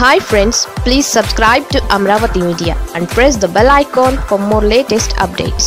Hi friends, please subscribe to Amaravathi Media and press the bell icon for more latest updates.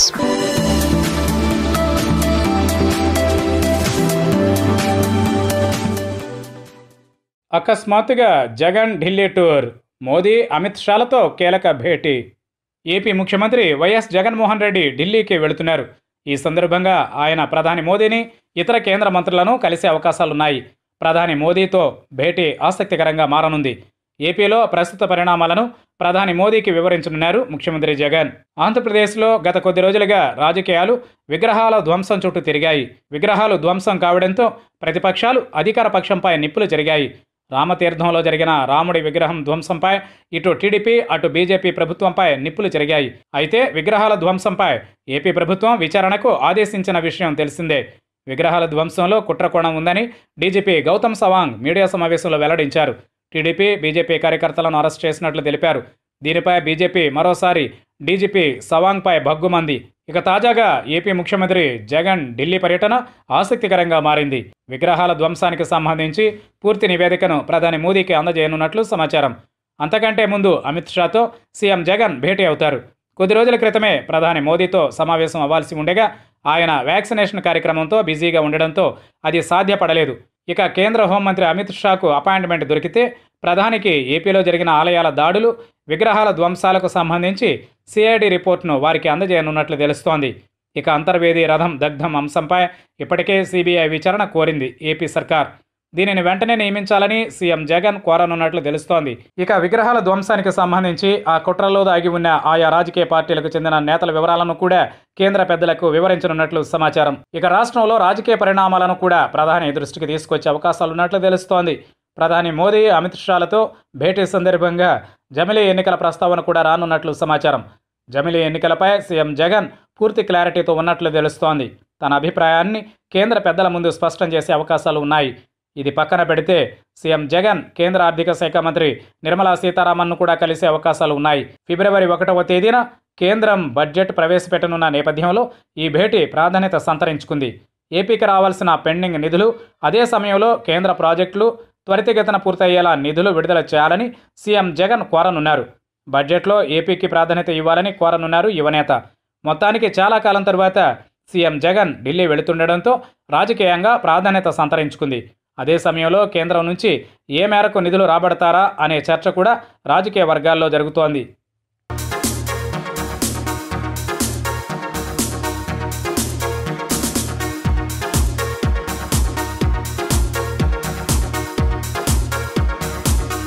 అకస్మాత్తుగా Jagan Delhi tour, Modi Amit షాలతో కీలక భేటీ. AP ముఖ్యమంత్రి YS Jaganmohan Reddy ఢిల్లీకి వెళుతున్నారు. ఈ సందర్భంగా ఆయన ప్రధాని మోదీని, ఇతర కేంద్ర మంత్రులను కలిసే అవకాశాలున్నాయి. ప్రధాని మోదీతో భేటీ ఆసక్తికరంగా మారనుంది. ఏపీలో ప్రస్తుత పరిణామాలను ప్రధాని మోదీకి వివరించనున్నారు ముఖ్యమంత్రి జగన్. ఆంధ్రప్రదేశ్లో గత కొద్ది రోజులుగా రాజకీయాలు విగ్రహాల ధ్వంసం చుట్టూ తిరిగాయి. విగ్రహాలు ధ్వంసం కావడంతో ప్రతిపక్షాలు అధికార పక్షంపై నిప్పులు చెరిగాయి. రామతీర్థంలో జరిగిన రాముడి విగ్రహం ధ్వంసంపై ఇటు టీడీపీ, అటు బీజేపీ ప్రభుత్వంపై నిప్పులు చెరిగాయి. అయితే విగ్రహాల ధ్వంసంపై ఏపీ ప్రభుత్వం విచారణకు ఆదేశించిన విషయం తెలిసిందే. విగ్రహాల ధ్వంసంలో కుట్రకోణం ఉందని డీజీపీ గౌతమ్ సవాంగ్ మీడియా సమావేశంలో వెల్లడించారు. టీడీపీ, బీజేపీ కార్యకర్తలను అరెస్ట్ చేసినట్లు తెలిపారు. దీనిపై బీజేపీ మరోసారి డీజీపీ సవాంగ్పై భగ్గుమంది. ఇక తాజాగా ఏపీ ముఖ్యమంత్రి జగన్ ఢిల్లీ పర్యటన ఆసక్తికరంగా మారింది. విగ్రహాల ధ్వంసానికి సంబంధించి పూర్తి నివేదికను ప్రధాని మోదీకి అందజేయనున్నట్లు సమాచారం. అంతకంటే ముందు అమిత్ షాతో సీఎం జగన్ భేటీ అవుతారు. కొద్ది రోజుల క్రితమే ప్రధాని మోదీతో సమావేశం అవ్వాల్సి ఉండగా ఆయన వ్యాక్సినేషన్ కార్యక్రమంతో బిజీగా ఉండడంతో అది సాధ్యపడలేదు. ఇక కేంద్ర హోంమంత్రి అమిత్ షాకు అపాయింట్మెంట్ దొరికితే ప్రధానికి ఏపీలో జరిగిన ఆలయాల దాడులు, విగ్రహాల ధ్వంసాలకు సంబంధించి సిఐడి రిపోర్ట్ను వారికి అందజేయనున్నట్లు తెలుస్తోంది. ఇక అంతర్వేది రథం దగ్ధం అంశంపై ఇప్పటికే సిబిఐ విచారణ కోరింది ఏపీ సర్కార్. దీనిని వెంటనే నియమించాలని సీఎం జగన్ కోరనున్నట్లు తెలుస్తోంది. ఇక విగ్రహాల ధ్వంసానికి సంబంధించి ఆ కుట్రలో దాగి ఉన్న ఆయా రాజకీయ పార్టీలకు చెందిన నేతల వివరాలను కూడా కేంద్ర పెద్దలకు వివరించనున్నట్లు సమాచారం. ఇక రాష్ట్రంలో రాజకీయ పరిణామాలను కూడా ప్రధాని దృష్టికి తీసుకొచ్చే అవకాశాలున్నట్లు తెలుస్తోంది. ప్రధాని మోదీ అమిత్ షాలతో భేటీ సందర్భంగా జమిలీ ఎన్నికల ప్రస్తావన కూడా రానున్నట్లు సమాచారం. జమిలీ ఎన్నికలపై సీఎం జగన్ పూర్తి క్లారిటీతో ఉన్నట్లు తెలుస్తోంది. తన అభిప్రాయాన్ని కేంద్ర పెద్దల ముందు స్పష్టం చేసే అవకాశాలు ఉన్నాయి. ఇది పక్కన పెడితే సీఎం జగన్ కేంద్ర ఆర్థిక శాఖ మంత్రి నిర్మలా సీతారామన్ను కూడా కలిసే అవకాశాలు ఉన్నాయి. ఫిబ్రవరి 1వ తేదీన కేంద్రం బడ్జెట్ ప్రవేశపెట్టనున్న నేపథ్యంలో ఈ భేటీ ప్రాధాన్యత సంతరించుకుంది. ఏపీకి రావాల్సిన పెండింగ్ నిధులు, అదే సమయంలో కేంద్ర ప్రాజెక్టులు త్వరితగతిన పూర్తయ్యేలా నిధులు విడుదల చేయాలని సీఎం జగన్ కోరనున్నారు. బడ్జెట్లో ఏపీకి ప్రాధాన్యత ఇవ్వాలని కోరనున్నారు యువనేత. మొత్తానికి చాలా కాలం తరువాత సీఎం జగన్ ఢిల్లీ వెళుతుండడంతో రాజకీయంగా ప్రాధాన్యత సంతరించుకుంది. అదే సమయంలో కేంద్రం నుంచి ఏ మేరకు నిధులు రాబడతారా అనే చర్చ కూడా రాజకీయ వర్గాల్లో జరుగుతోంది.